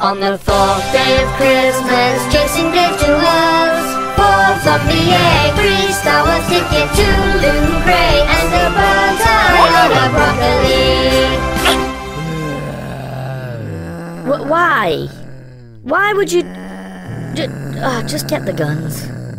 On the fourth day of Christmas, Jason gave to us 4 from the egg, 3 Star Wars ticket, 2 Loot Crate, and a butter on a broccoli. Why? Why would you... just get the guns.